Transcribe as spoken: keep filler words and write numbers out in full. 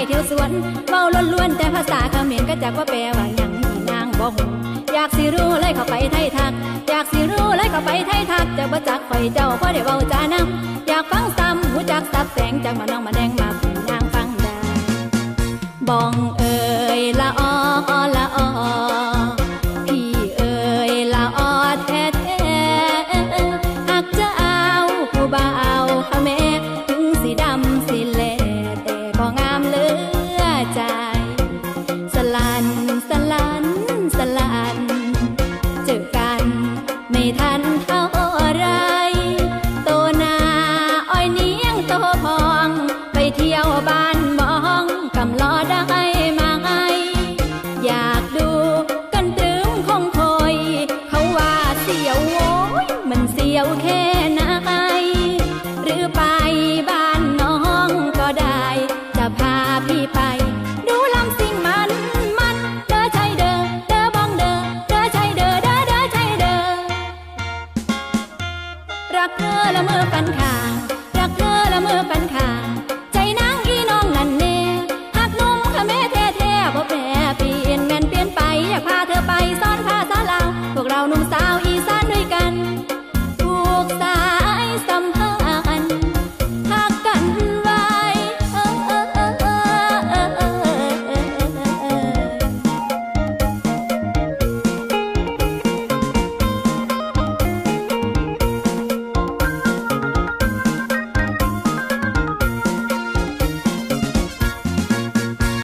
เที่ยวสวนเว้าล้วนๆแต่ภาษาเขมรก็จักว่าแปลว่าหยังที่นางบ่ฮู้อยากสิรู้เลยเข้าไปไทยทักอยากสิรู้เลยเข้าไปไทยทักจะบ่จักข่อยเจ้าเพราะได้เว้าจานำอยากฟังซ้ำหูจักสับแสงจากมาน้องมาแดงมาพี่นางฟังได้บ้องเอ่ยละออละ